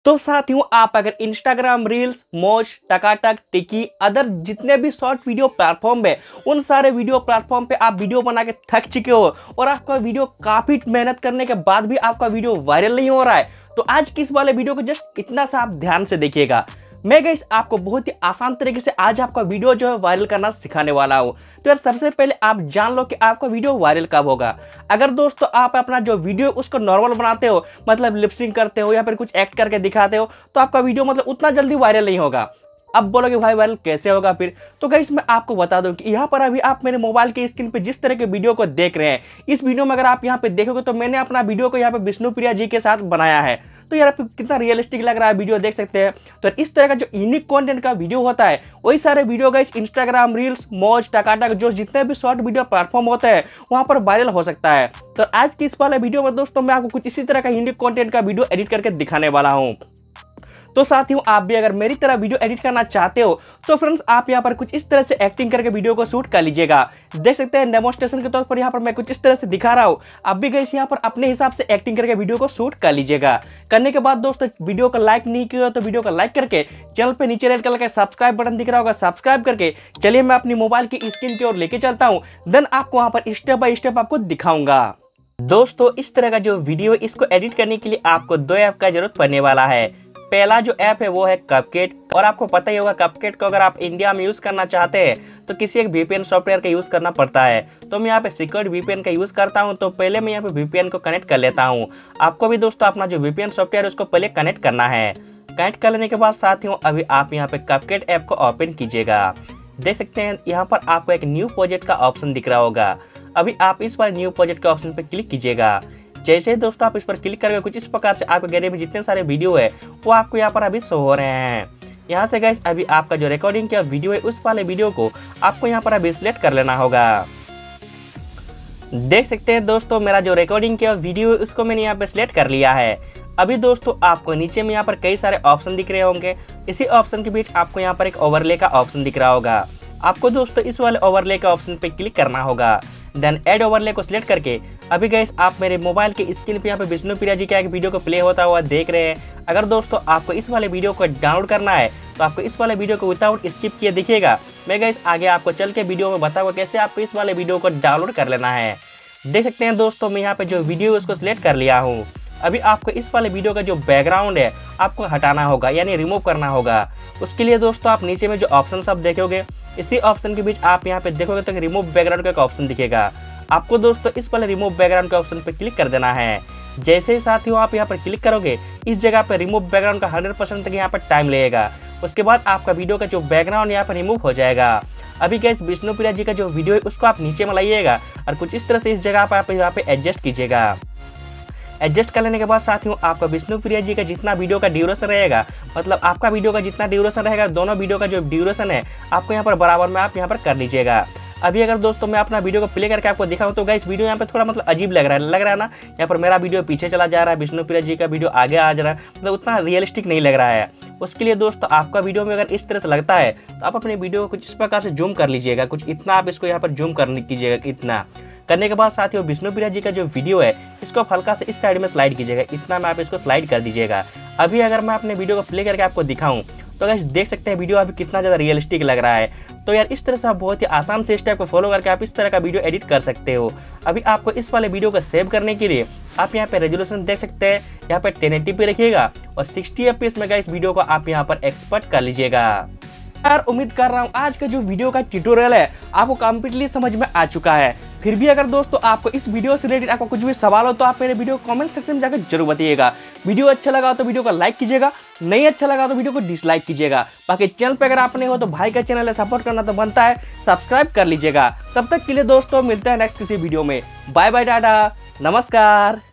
तो साथियों, आप अगर इंस्टाग्राम रील्स, मौज, टकाटक, टिकी, अदर जितने भी शॉर्ट वीडियो प्लेटफॉर्म है, उन सारे वीडियो प्लेटफॉर्म पे आप वीडियो बना के थक चुके हो और आपका वीडियो काफी मेहनत करने के बाद भी आपका वीडियो वायरल नहीं हो रहा है, तो आज की इस वाले वीडियो को जस्ट इतना सा आप ध्यान से देखिएगा। मैं गाइस आपको बहुत ही आसान तरीके से आज आपका वीडियो जो है वायरल करना सिखाने वाला हूँ। तो यार सबसे पहले आप जान लो कि आपका वीडियो वायरल कब होगा। अगर दोस्तों आप अपना जो वीडियो उसको नॉर्मल बनाते हो, मतलब लिपसिंग करते हो या फिर कुछ एक्ट करके दिखाते हो, तो आपका वीडियो मतलब उतना जल्दी वायरल नहीं होगा। अब बोलोगे भाई वायरल कैसे होगा फिर? तो गाइस मैं आपको बता दूं कि यहाँ पर अभी आप मेरे मोबाइल के स्क्रीन पे जिस तरह के वीडियो को देख रहे हैं, इस वीडियो में अगर आप यहाँ पे देखोगे तो मैंने अपना वीडियो को यहाँ पे विष्णुप्रिया जी के साथ बनाया है। तो यार कितना रियलिस्टिक लग रहा है वीडियो, देख सकते हैं। तो इस तरह का जो यूनिक कंटेंट का वीडियो होता है, वही सारे वीडियो गाइस इंस्टाग्राम रील्स, मौज, टकाटक, जो जितने भी शॉर्ट वीडियो प्लेटफॉर्म होते हैं वहां पर वायरल हो सकता है। तो आज की इस वाले वीडियो में दोस्तों मैं आपको कुछ इसी तरह का यूनिक कंटेंट का वीडियो एडिट करके दिखाने वाला हूँ। तो साथियों, आप भी अगर मेरी तरह वीडियो एडिट करना चाहते हो तो फ्रेंड्स आप यहाँ पर कुछ इस तरह से एक्टिंग करके वीडियो को शूट कर लीजिएगा। देख सकते हैं डेमोन्स्ट्रेशन के तौर पर यहाँ पर मैं कुछ इस तरह से दिखा रहा हूँ। आप भी गाइस यहाँ पर अपने हिसाब से एक्टिंग करके वीडियो को शूट कर लीजिएगा। करने के बाद दोस्तों वीडियो को लाइक नहीं किया तो वीडियो को लाइक करके चैनल पे नीचे रेड कलर का सब्सक्राइब बटन दिख रहा होगा, सब्सक्राइब करके चलिए मैं अपनी मोबाइल की स्क्रीन की ओर लेके चलता हूँ। देन आपको वहाँ पर स्टेप बाय स्टेप आपको दिखाऊंगा। दोस्तों इस तरह का जो वीडियो, इसको एडिट करने के लिए आपको दो ऐप का जरूरत पड़ने वाला है। पहला जो ऐप है वो है कपकट, और आपको पता ही होगा कपकट को अगर आप इंडिया में यूज करना चाहते हैं तो किसी एक वीपीएन सॉफ्टवेयर का यूज करना पड़ता है। तो मैं यहाँ पे सिक्योर्ड वीपीएन का यूज करता हूँ। तो पहले मैं यहाँ पे वीपीएन को कनेक्ट कर लेता हूँ। आपको भी दोस्तों अपना जो वीपीएन सॉफ्टवेयर है उसको पहले कनेक्ट करना है। कनेक्ट कर लेने के बाद साथियों अभी आप यहाँ पे कपकट ऐप को ओपन कीजिएगा। देख सकते हैं यहाँ पर आपको एक न्यू प्रोजेक्ट का ऑप्शन दिख रहा होगा। अभी आप इस बार न्यू प्रोजेक्ट के ऑप्शन पे क्लिक कीजिएगा। जैसे ही दोस्तों आप इस पर क्लिक करेंगे कुछ इस प्रकार से आपके गैलरी में जितने सारे वीडियो है वो आपको यहाँ पर अभी शो हो रहे हैं। यहाँ से गाइस अभी आपका जो रिकॉर्डिंग किया वीडियो है उस वाले वीडियो को आपको यहाँ पर अभी सिलेक्ट कर लेना होगा। देख सकते हैं दोस्तों मेरा जो रिकॉर्डिंग किया वीडियो है उसको मैंने यहाँ पे सिलेक्ट कर लिया है। अभी दोस्तों आपको नीचे में यहाँ पर कई सारे ऑप्शन दिख रहे होंगे। इसी ऑप्शन के बीच आपको यहाँ पर एक ओवरले का ऑप्शन दिख रहा होगा। आपको दोस्तों इस वाले ओवरले के ऑप्शन पे क्लिक करना होगा। देन ऐड ओवरले को सिलेक्ट करके अभी गाइस आप मेरे मोबाइल के स्क्रीन पे यहाँ पे विष्णुप्रिया जी का एक वीडियो को प्ले होता हुआ देख रहे हैं। अगर दोस्तों आपको इस वाले वीडियो को डाउनलोड करना है तो आपको इस वाले वीडियो को विदाउट स्किप किए दिखेगा। मैं गाइस आगे आपको चल के वीडियो में बताऊंगा कैसे आपको इस वाले वीडियो को डाउनलोड कर लेना है। देख सकते हैं दोस्तों मैं यहाँ पे जो वीडियो है उसको सिलेक्ट कर लिया हूँ। अभी आपको इस वाले वीडियो का जो बैकग्राउंड है आपको हटाना होगा, यानी रिमूव करना होगा। उसके लिए दोस्तों आप नीचे में जो ऑप्शन सब देखोगे इसी ऑप्शन के बीच आप यहाँ पे देखोगे तो रिमूव बैकग्राउंड का एक ऑप्शन दिखेगा। आपको दोस्तों इस वाले रिमूव बैकग्राउंड के ऑप्शन पे क्लिक कर देना है। जैसे ही साथियों आप यहाँ पर क्लिक करोगे इस जगह पे रिमूव बैकग्राउंड का 100% तक यहाँ पर टाइम लगेगा। उसके बाद आपका वीडियो का जो बैकग्राउंड यहाँ पर रिमूव हो जाएगा। अभी गाइस विष्णुप्रिया जी का जो वीडियो है उसको आप नीचे में लाइएगा और कुछ इस तरह से इस जगह पर आप यहाँ पे एडजस्ट कीजिएगा। एडजस्ट कर लेने के बाद साथियों आपका विष्णुप्रिया जी का जितना वीडियो का ड्यूरेशन रहेगा, मतलब आपका वीडियो का जितना ड्यूरेशन रहेगा, दोनों वीडियो का जो ड्यूरेशन है आपको यहाँ पर बराबर में आप यहाँ पर कर लीजिएगा। अभी अगर दोस्तों मैं अपना वीडियो को प्ले करके आपको दिखाऊं तो गाइस वीडियो यहाँ पे थोड़ा मतलब अजीब लग रहा है ना। यहाँ पर मेरा वीडियो पीछे चला जा रहा है, विष्णुप्रिया जी का वीडियो आगे आ जा रहा है, मतलब उतना रियलिस्टिक नहीं लग रहा है। उसके लिए दोस्तों आपका वीडियो में अगर इस तरह से लगता है तो आप अपने वीडियो को कुछ इस प्रकार से जूम कर लीजिएगा। कुछ इतना आप इसको यहाँ पर जूम करने कीजिएगा। इतना करने के बाद साथियों विष्णुप्रिया जी का जो वीडियो है इसको हल्का से इस साइड में स्लाइड कीजिएगा। इतना में आप इसको स्लाइड कर दीजिएगा। अभी अगर मैं अपने वीडियो को प्ले करके आपको दिखाऊं तो गाइस देख सकते हैं वीडियो अभी कितना ज़्यादा रियलिस्टिक लग रहा है। तो यार इस तरह से आप बहुत ही आसान से स्टेप को फॉलो करके आप इस तरह का वीडियो एडिट कर सकते हो। अभी आपको इस वाले वीडियो को सेव करने के लिए आप यहाँ पे रेजोल्यूशन देख सकते हैं, यहाँ पे 1080p पे रखिएगा और 60 fps में गाइस वीडियो को आप यहाँ पर एक्सपोर्ट कर लीजिएगा। यार उम्मीद कर रहा हूँ आज का जो वीडियो का ट्यूटोरियल है आपको कंप्लीटली समझ में आ चुका है। फिर भी अगर दोस्तों आपको इस वीडियो से रिलेटेड आपको कुछ भी सवाल हो तो आप मेरे वीडियो को कमेंट सेक्शन में जाकर जरूर बताइएगा। वीडियो अच्छा लगा तो वीडियो को लाइक कीजिएगा, नहीं अच्छा लगा तो वीडियो को डिसलाइक कीजिएगा। बाकी चैनल पे अगर आप नहीं हो तो भाई का चैनल है, सपोर्ट करना तो बनता है, सब्सक्राइब कर लीजिएगा। तब तक के लिए दोस्तों मिलते हैं नेक्स्ट किसी वीडियो में। बाय बाय, टाटा, नमस्कार।